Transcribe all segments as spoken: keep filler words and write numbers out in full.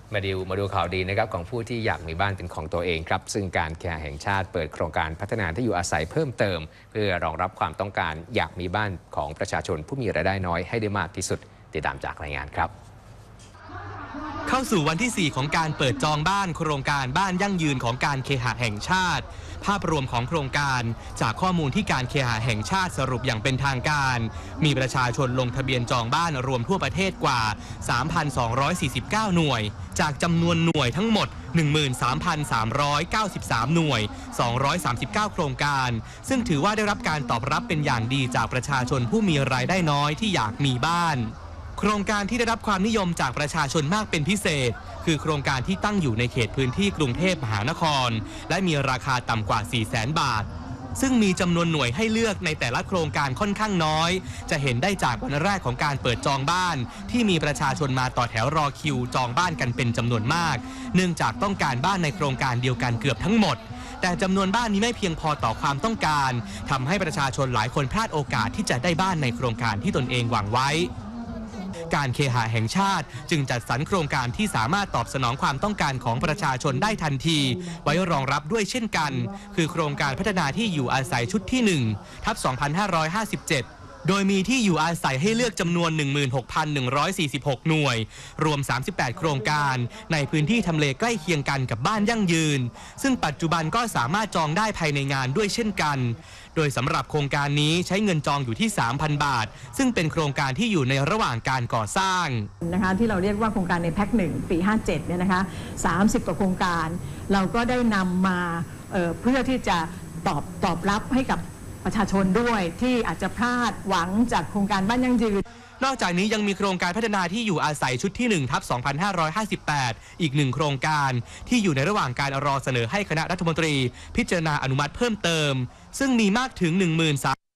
มาดูมาดูข่าวดีนะครับของผู้ที่อยากมีบ้านเป็นของตัวเองครับซึ่งการเคหะแห่งชาติเปิดโครงการพัฒนาที่อยู่อาศัยเพิ่มเติมเพื่อรองรับความต้องการอยากมีบ้านของประชาชนผู้มีรายได้น้อยให้ได้มากที่สุดติดตามจากรายงานครับเข้าสู่วันที่สี่ของการเปิดจองบ้านโครงการบ้านยั่งยืนของการเคหะแห่งชาติภาพรวมของโครงการจากข้อมูลที่การเคหะแห่งชาติสรุปอย่างเป็นทางการมีประชาชนลงทะเบียนจองบ้านรวมทั่วประเทศกว่า สามพันสองร้อยสี่สิบเก้า หน่วยจากจำนวนหน่วยทั้งหมด หนึ่งหมื่นสามพันสามร้อยเก้าสิบสาม หน่วยสองร้อยสามสิบเก้า โครงการซึ่งถือว่าได้รับการตอบรับเป็นอย่างดีจากประชาชนผู้มีรายได้น้อยที่อยากมีบ้านโครงการที่ได้รับความนิยมจากประชาชนมากเป็นพิเศษคือโครงการที่ตั้งอยู่ในเขตพื้นที่กรุงเทพมหานครและมีราคาต่ำกว่า สี่แสน บาทซึ่งมีจำนวนหน่วยให้เลือกในแต่ละโครงการค่อนข้างน้อยจะเห็นได้จากวันแรกของการเปิดจองบ้านที่มีประชาชนมาต่อแถวรอคิวจองบ้านกันเป็นจำนวนมากเนื่องจากต้องการบ้านในโครงการเดียวกันเกือบทั้งหมดแต่จำนวนบ้านนี้ไม่เพียงพอต่อความต้องการทำให้ประชาชนหลายคนพลาดโอกาสที่จะได้บ้านในโครงการที่ตนเองหวังไว้การเคหะแห่งชาติจึงจัดสรรโครงการที่สามารถตอบสนองความต้องการของประชาชนได้ทันทีไว้รองรับด้วยเช่นกันคือโครงการพัฒนาที่อยู่อาศัยชุดที่หนึ่งทับสองพันห้าร้อยห้าสิบเจ็ดโดยมีที่อยู่อาศัยให้เลือกจำนวน หนึ่งหมื่นหกพันหนึ่งร้อยสี่สิบหก หน่วยรวมสามสิบแปดโครงการในพื้นที่ทำเลใกล้เคียงกันกับบ้านยั่งยืนซึ่งปัจจุบันก็สามารถจองได้ภายในงานด้วยเช่นกันโดยสำหรับโครงการนี้ใช้เงินจองอยู่ที่ สามพัน บาทซึ่งเป็นโครงการที่อยู่ในระหว่างการก่อสร้างนะคะที่เราเรียกว่าโครงการในแพ็คหนึ่งปีห้าเจ็ดเนี่ยนะคะสามสิบกว่าโครงการเราก็ได้นำมาเอ่อเพื่อที่จะตอบตอบรับให้กับประชาชนด้วยที่อาจจะพลาดหวังจากโครงการบ้านยั่งยืนนอกจากนี้ยังมีโครงการพัฒนาที่อยู่อาศัยชุดที่หนึ่งทับสองพันห้าร้อยห้าสิบแปดอีกหนึ่งโครงการที่อยู่ในระหว่างการรอเสนอให้คณะรัฐมนตรีพิจารณาอนุมัติเพิ่มเติมซึ่งมีมากถึง หนึ่งหมื่นสาม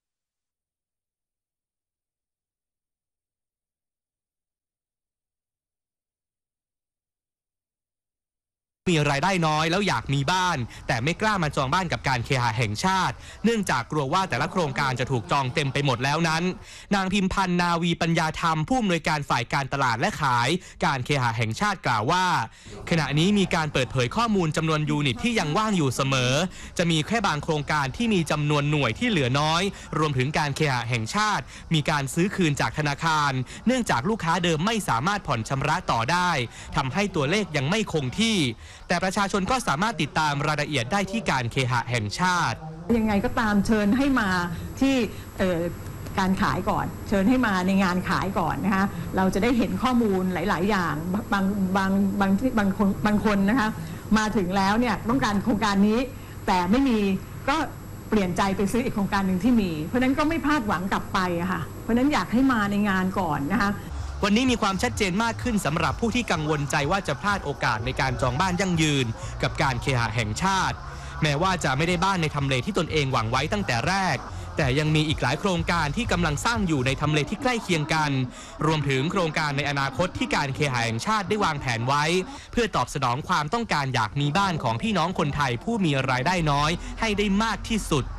มีรายได้น้อยแล้วอยากมีบ้านแต่ไม่กล้ามาจองบ้านกับการเคหะแห่งชาติเนื่องจากกลัวว่าแต่ละโครงการจะถูกจองเต็มไปหมดแล้วนั้นนางพิมพันธ์นาวีปัญญาธรรมผู้อำนวยการฝ่ายการตลาดและขายการเคหะแห่งชาติกล่าวว่าขณะนี้มีการเปิดเผยข้อมูลจำนวนยูนิตที่ยังว่างอยู่เสมอจะมีแค่บางโครงการที่มีจำนวนหน่วยที่เหลือน้อยรวมถึงการเคหะแห่งชาติมีการซื้อคืนจากธนาคารเนื่องจากลูกค้าเดิมไม่สามารถผ่อนชำระต่อได้ทำให้ตัวเลขยังไม่คงที่แต่ประชาชนก็สามารถติดตามรายละเอียดได้ที่การเคหะแห่งชาติยังไงก็ตามเชิญให้มาที่การขายก่อนเชิญให้มาในงานขายก่อนนะคะเราจะได้เห็นข้อมูลหลายๆอย่างบางบางบางที่บางคนบางคนนะคะมาถึงแล้วเนี่ยต้องการโครงการนี้แต่ไม่มีก็เปลี่ยนใจไปซื้ออีกโครงการหนึ่งที่มีเพราะนั้นก็ไม่พลาดหวังกลับไปอะค่ะเพราะนั้นอยากให้มาในงานก่อนนะคะวันนี้มีความชัดเจนมากขึ้นสำหรับผู้ที่กังวลใจว่าจะพลาดโอกาสในการจองบ้านยั่งยืนกับการเคหะแห่งชาติแม้ว่าจะไม่ได้บ้านในทำเลที่ตนเองหวังไว้ตั้งแต่แรกแต่ยังมีอีกหลายโครงการที่กำลังสร้างอยู่ในทำเลที่ใกล้เคียงกันรวมถึงโครงการในอนาคตที่การเคหะแห่งชาติได้วางแผนไว้เพื่อตอบสนองความต้องการอยากมีบ้านของพี่น้องคนไทยผู้มีรายได้น้อยให้ได้มากที่สุด